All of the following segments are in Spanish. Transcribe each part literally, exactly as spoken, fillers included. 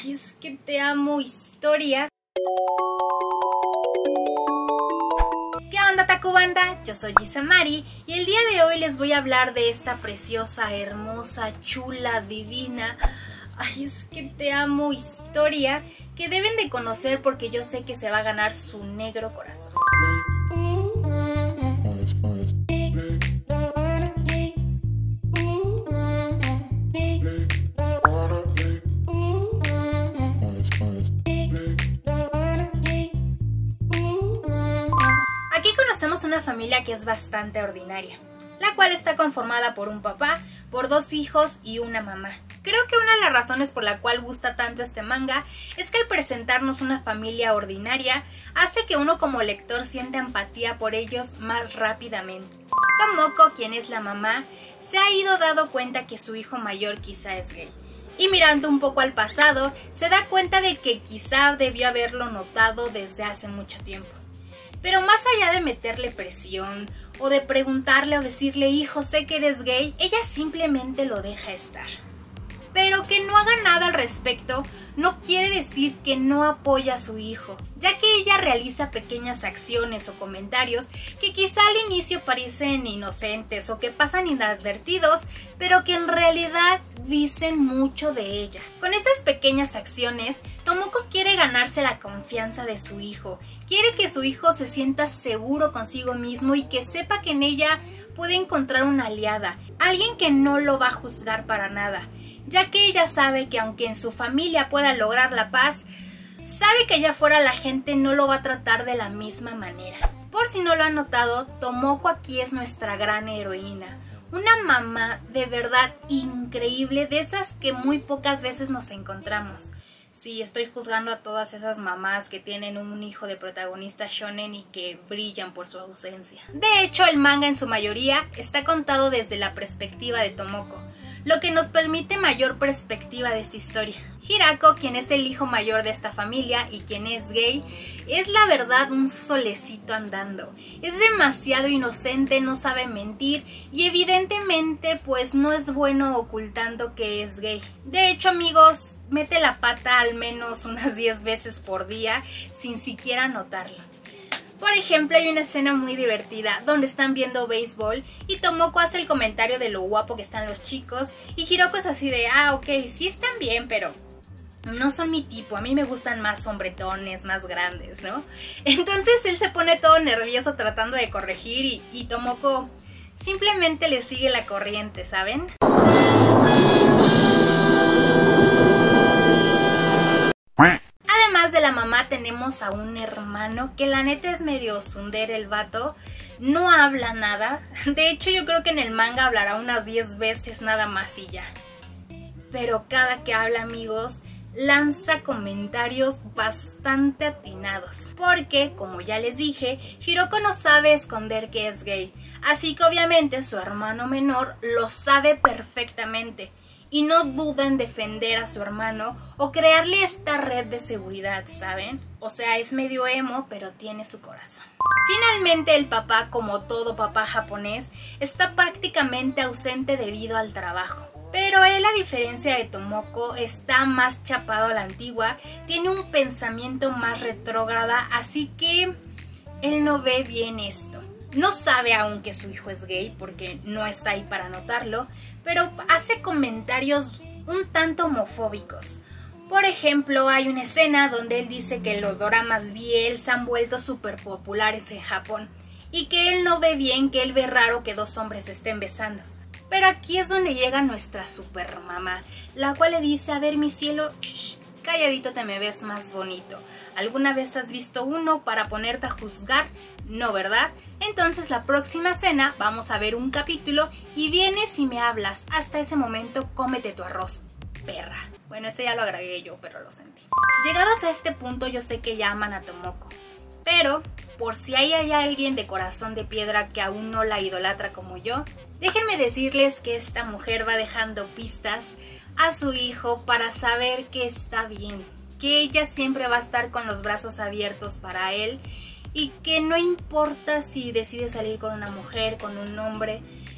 Ay, es que te amo, historia. ¿Qué onda, Tacubanda? Yo soy Isamari y el día de hoy les voy a hablar de esta preciosa, hermosa, chula, divina, ay, es que te amo, historia que deben de conocer porque yo sé que se va a ganar su negro corazón. Una familia que es bastante ordinaria, la cual está conformada por un papá, por dos hijos y una mamá. Creo que una de las razones por la cual gusta tanto este manga es que al presentarnos una familia ordinaria hace que uno como lector sienta empatía por ellos más rápidamente. Tomoko, quien es la mamá, se ha ido dando cuenta que su hijo mayor quizá es gay. Y mirando un poco al pasado, se da cuenta de que quizá debió haberlo notado desde hace mucho tiempo. Pero más allá de meterle presión o de preguntarle o decirle, hijo, sé que eres gay, ella simplemente lo deja estar. Pero que no haga nada al respecto no quiere decir que no apoya a su hijo, ya que ella realiza pequeñas acciones o comentarios que quizá al inicio parecen inocentes o que pasan inadvertidos, pero que en realidad dicen mucho de ella. Con estas pequeñas acciones, Tomoko quiere ganarse la confianza de su hijo, quiere que su hijo se sienta seguro consigo mismo y que sepa que en ella puede encontrar una aliada, alguien que no lo va a juzgar para nada, ya que ella sabe que aunque en su familia pueda lograr la paz, sabe que allá afuera la gente no lo va a tratar de la misma manera. Por si no lo han notado, Tomoko aquí es nuestra gran heroína. Una mamá de verdad increíble, de esas que muy pocas veces nos encontramos. Sí, estoy juzgando a todas esas mamás que tienen un hijo de protagonista shonen y que brillan por su ausencia. De hecho, el manga en su mayoría está contado desde la perspectiva de Tomoko, lo que nos permite mayor perspectiva de esta historia. Hirako, quien es el hijo mayor de esta familia y quien es gay, es la verdad un solecito andando. Es demasiado inocente, no sabe mentir y evidentemente pues no es bueno ocultando que es gay. De hecho, amigos, mete la pata al menos unas diez veces por día sin siquiera notarlo. Por ejemplo, hay una escena muy divertida donde están viendo béisbol y Tomoko hace el comentario de lo guapo que están los chicos y Hirako es así de, ah, ok, sí están bien, pero no son mi tipo, a mí me gustan más hombretones, más grandes, ¿no? Entonces él se pone todo nervioso tratando de corregir y, y Tomoko simplemente le sigue la corriente, ¿saben? Además de la mamá tenemos a un hermano que la neta es medio tsundere el vato, no habla nada, de hecho yo creo que en el manga hablará unas diez veces nada más y ya. Pero cada que habla, amigos, lanza comentarios bastante atinados, porque como ya les dije, Hirako no sabe esconder que es gay, así que obviamente su hermano menor lo sabe perfectamente. Y no duda en defender a su hermano o crearle esta red de seguridad, ¿saben? O sea, es medio emo, pero tiene su corazón. Finalmente, el papá, como todo papá japonés, está prácticamente ausente debido al trabajo. Pero él, a diferencia de Tomoko, está más chapado a la antigua, tiene un pensamiento más retrógrada, así que él no ve bien esto. No sabe aún que su hijo es gay porque no está ahí para notarlo, pero hace comentarios un tanto homofóbicos. Por ejemplo, hay una escena donde él dice que los doramas B L se han vuelto súper populares en Japón y que él no ve bien, que él ve raro que dos hombres se estén besando. Pero aquí es donde llega nuestra super mamá, la cual le dice, a ver mi cielo, shh, calladito te me ves más bonito. ¿Alguna vez has visto uno para ponerte a juzgar? No, ¿verdad? Entonces la próxima cena vamos a ver un capítulo y vienes y me hablas. Hasta ese momento cómete tu arroz, perra. Bueno, este ya lo agregué yo, pero lo sentí. Llegados a este punto yo sé que ya aman a Tomoko, pero por si hay, hay alguien de corazón de piedra que aún no la idolatra como yo, déjenme decirles que esta mujer va dejando pistas a su hijo para saber que está bien, que ella siempre va a estar con los brazos abiertos para él y que no importa si decide salir con una mujer, con un hombre,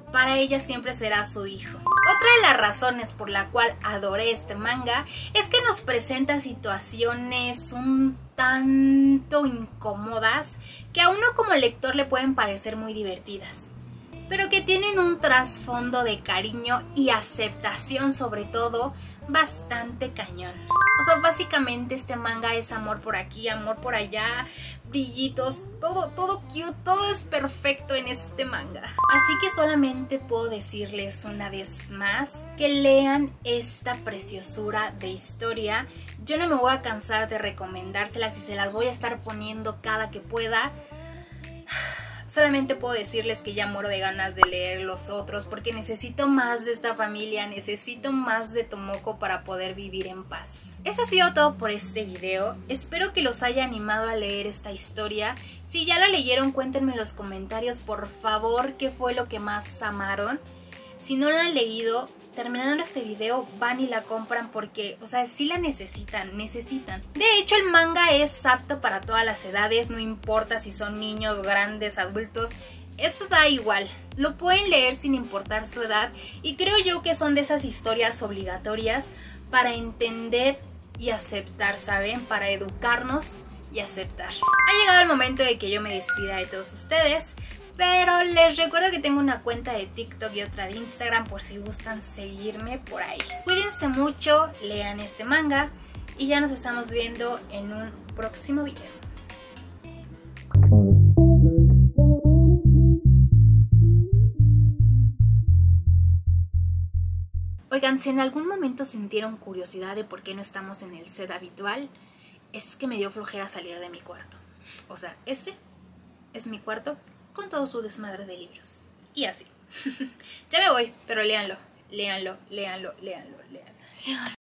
para ella siempre será su hijo. Otra de las razones por la cual adoré este manga es que nos presenta situaciones un tanto incómodas que a uno como lector le pueden parecer muy divertidas, pero que tienen un trasfondo de cariño y aceptación, sobre todo, bastante cañón. O sea, básicamente este manga es amor por aquí, amor por allá, brillitos, todo, todo cute, todo es perfecto en este manga. Así que solamente puedo decirles una vez más que lean esta preciosura de historia. Yo no me voy a cansar de recomendárselas y se las voy a estar poniendo cada que pueda. Solamente puedo decirles que ya muero de ganas de leer los otros porque necesito más de esta familia, necesito más de Tomoko para poder vivir en paz. Eso ha sido todo por este video. Espero que los haya animado a leer esta historia. Si ya la leyeron, cuéntenme en los comentarios, por favor, qué fue lo que más amaron. Si no la han leído, terminando este video, van y la compran porque, o sea, sí la necesitan, necesitan. De hecho, el manga es apto para todas las edades, no importa si son niños, grandes, adultos, eso da igual. Lo pueden leer sin importar su edad y creo yo que son de esas historias obligatorias para entender y aceptar, ¿saben? Para educarnos y aceptar. Ha llegado el momento de que yo me despida de todos ustedes. Pero les recuerdo que tengo una cuenta de TikTok y otra de Instagram por si gustan seguirme por ahí. Cuídense mucho, lean este manga y ya nos estamos viendo en un próximo video. Oigan, si en algún momento sintieron curiosidad de por qué no estamos en el set habitual, es que me dio flojera salir de mi cuarto. O sea, ese es mi cuarto con todo su desmadre de libros. Y así. Ya me voy, pero léanlo, léanlo, léanlo, léanlo, léanlo.